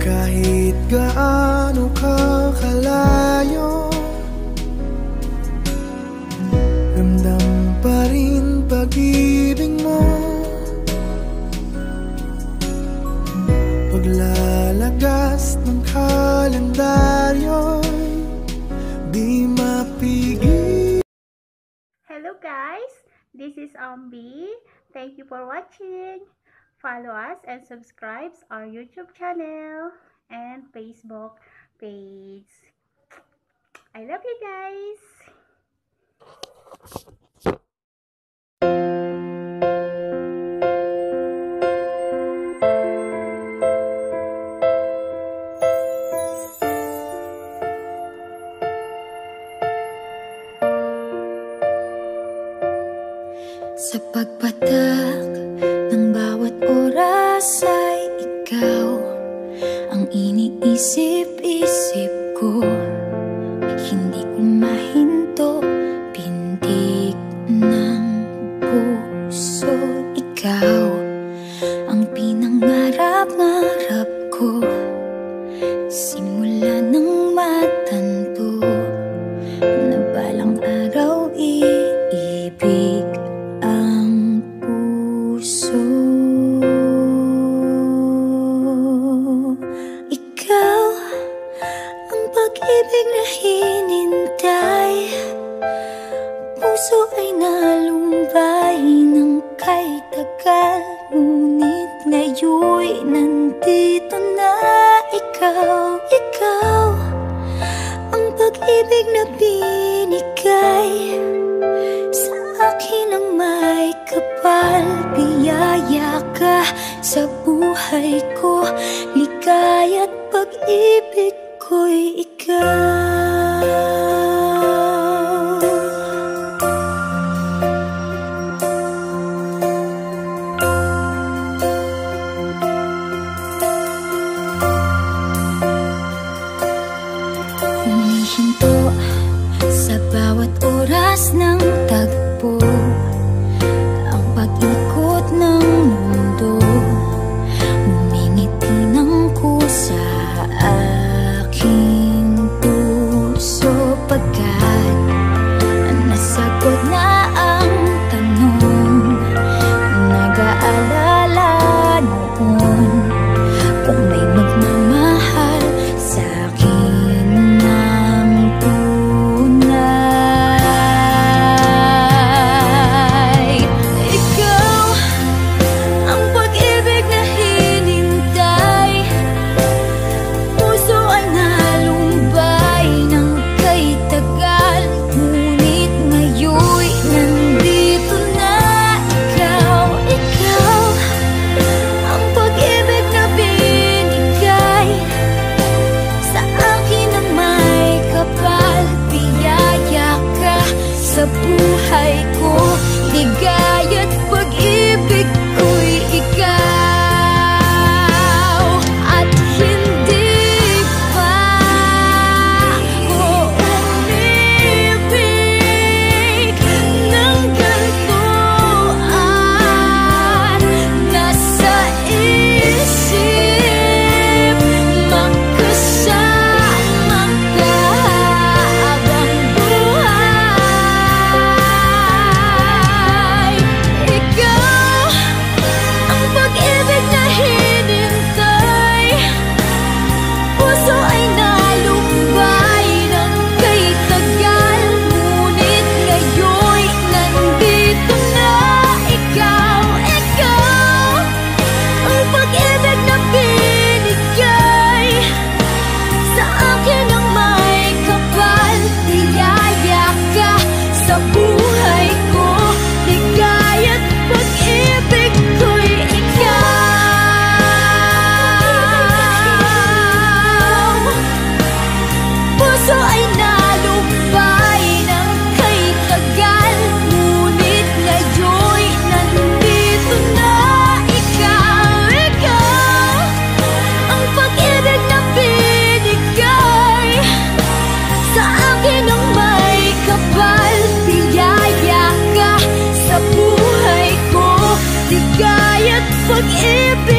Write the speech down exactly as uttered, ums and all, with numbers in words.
Kahit gaano ka kalayo, ramdam pa rin pag-ibig mo. Paglalagas ng kalendaryo, di mapigil. Hello guys, this is Ambi. Thank you for watching. Follow us and subscribe our YouTube channel and Facebook page. I love you guys. Sa pagpatak ng bawat oras ay ikaw ang iniisip-isip ko. Hindi ko mahinto, pintig ng puso. Ikaw ang pinangarap-ngarap ko, simula ng matanto na balang araw iibig ang puso. Ikaw ang pag-ibig na hinintay, puso ay nalumbay ng kay tagal. Ngunit ngayon'y nandito na ikaw. Ikaw ang pag-ibig na binigay sa akin ang may kapal. Biyaya ka sa buhay ko, ligaya't pag-ibig ko'y ikaw. Humihinto sa bawat oras ng tagpo, ang pag-ikot ng mundo. Ngumingiti ng kusa aking puso, pagkat nasagot na ang tanong. Nag-aalala noon kung may magmamahal sa akin ng tunay. Ikaw ang pag-ibig na hinintay, puso ay nalumbay ng kay tagal. Ngunit ngayon'y nandito na ikaw. Ikaw ang pag-ibig na binigay sa akin ang may kapal. Biyaya ka sa buhay ko, ligaya't pag-ibig ko'y ikaw. At hindi pa ko umibig ng gantuan. Nasa isip magkasama ka habang buhay. Ikaw ang pag-ibig na hinintay, puso ay nalumbay ng kay tagal. Ngunit ngayon'y nandito na ikaw. Ikaw ang pag-ibig na binigay sa akin ang may kapal. Biyaya ka sa buhay ko, ligaya't pag-ibig ko'y ikaw. Puso ay nalumbay ng kay tagal. Ngunit ngayon'y nandito na ikaw. Ikaw ang pag-ibig na binigay sa akin ang may kapal. Biyaya ka sa buhay ko, ligaya't pag-ibig